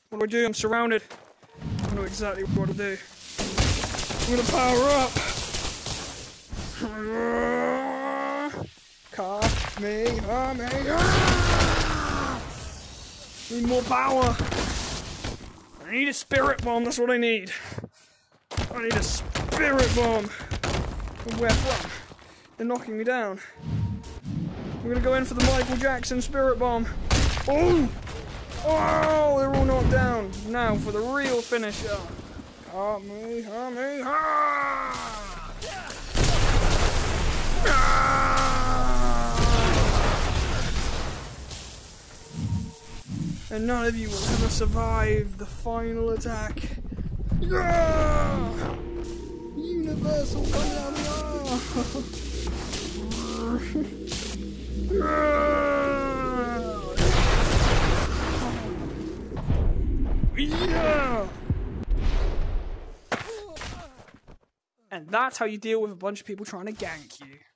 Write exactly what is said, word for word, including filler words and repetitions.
What do I do? I'm surrounded. I know exactly what to do. I'm gonna power up. Car me, car me. Need more power. I need a spirit bomb. That's what I need. I need a spirit bomb. Where from? They're knocking me down. We're gonna go in for the Michael Jackson spirit bomb. Oh! Oh! They're all knocked down. Now for the real finisher. Help me! Help me! Ah! Ah! And none of you will ever survive the final attack. Ah! Universal coming out of the yeah! And that's how you deal with a bunch of people trying to gank you.